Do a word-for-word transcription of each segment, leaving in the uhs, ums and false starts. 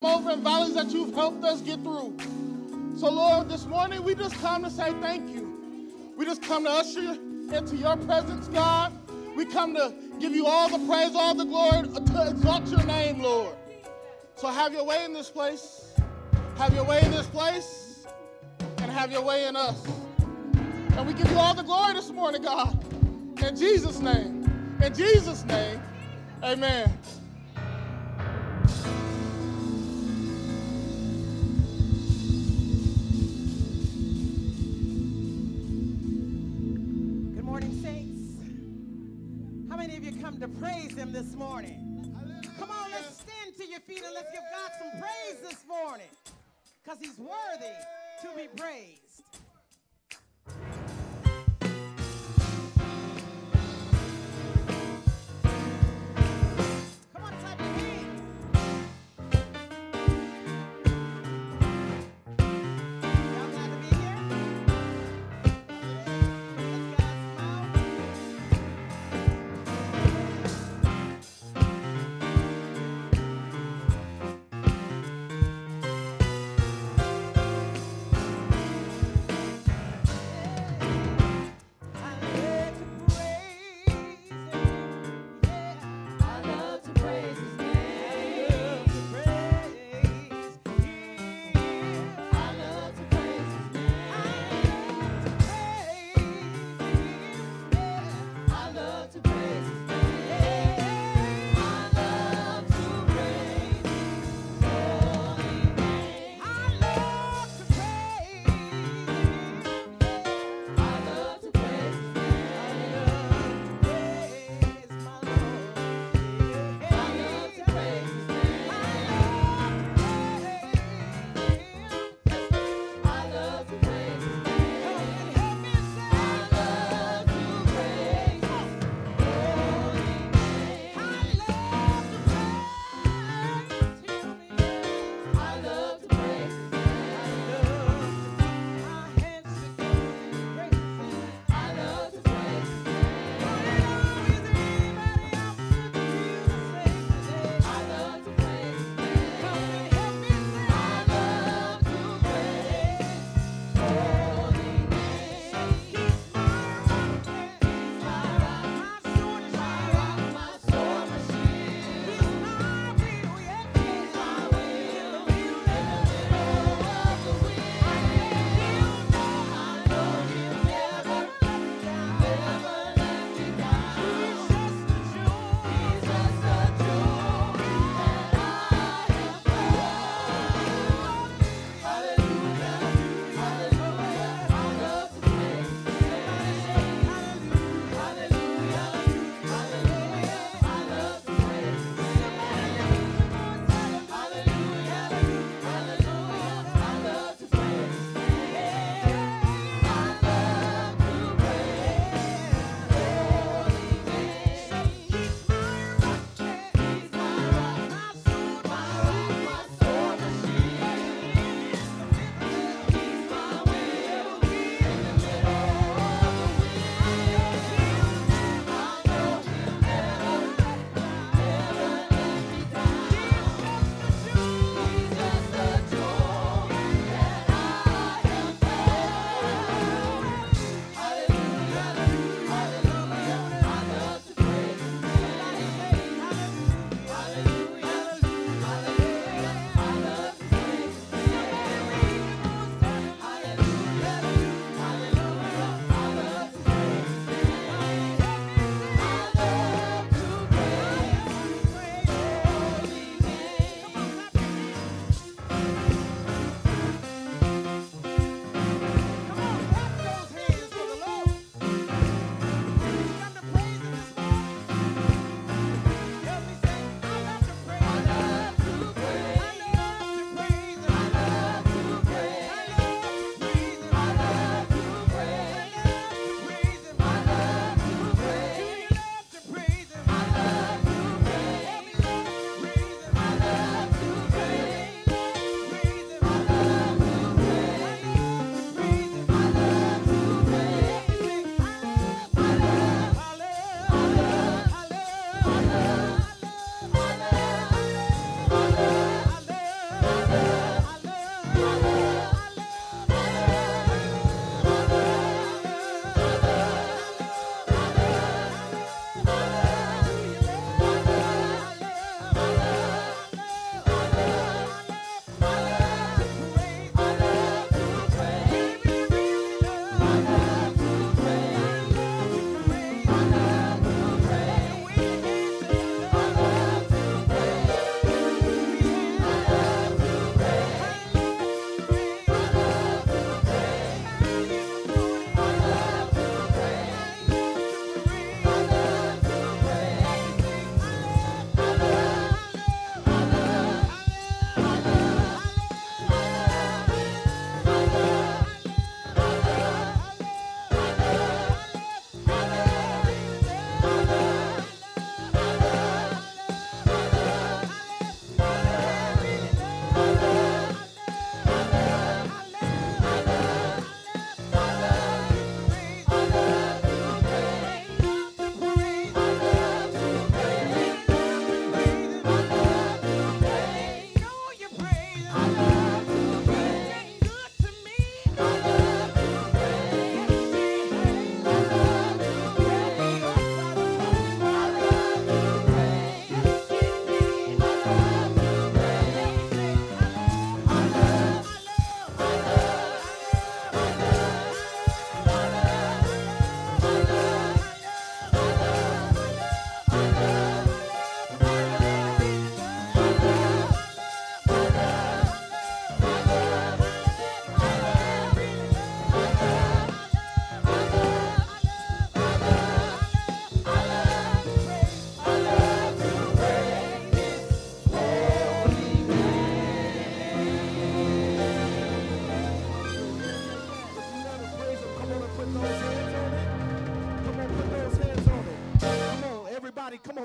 over and valleys that you've helped us get through. So, Lord, this morning we just come to say thank you. We just come to usher you into your presence, God. We come to give you all the praise, all the glory, to exalt your name, Lord. So have your way in this place. Have your way in this place. And have your way in us. And we give you all the glory this morning, God. In Jesus' name. In Jesus' name. Amen. Good morning, saints. How many of you come to praise him this morning? Come on, let's stand to your feet and let's give God some praise this morning, because he's worthy to be praised. Come on, clap your hands. Y'all glad to be here? Let's guys smile.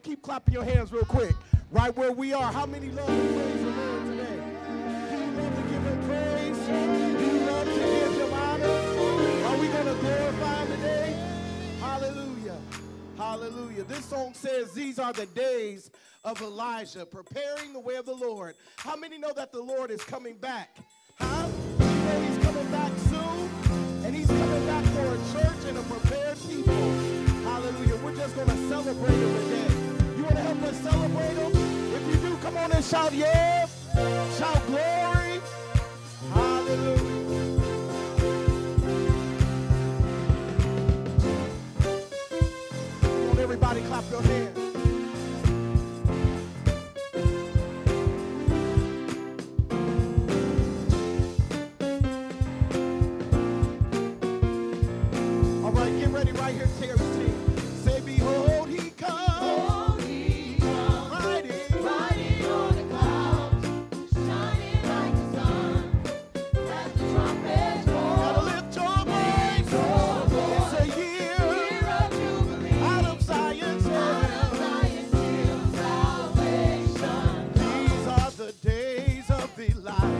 keep clapping your hands real quick. Right where we are. How many love to praise the Lord today? Do you love to give him praise? Do you love to give him honor? Are we going to glorify him today? Hallelujah. Hallelujah. This song says, these are the days of Elijah, preparing the way of the Lord. How many know that the Lord is coming back? Huh? You know he's coming back soon, and he's coming back for a church and a prepared people. Hallelujah. We're just going to celebrate him today. You want to help us celebrate him? If you do, come on and shout yeah. Shout glory. Hallelujah. Come on, everybody clap your hands. Right here, Terry's team. Say, behold, he comes. Behold, he comes. Riding, riding on the clouds, shining like the sun. As the trumpets blow, gotta lift your voice. It's a year, year of jubilee. Out of Zion's hill, out of Zion's hill, salvation. These are the days of Elijah.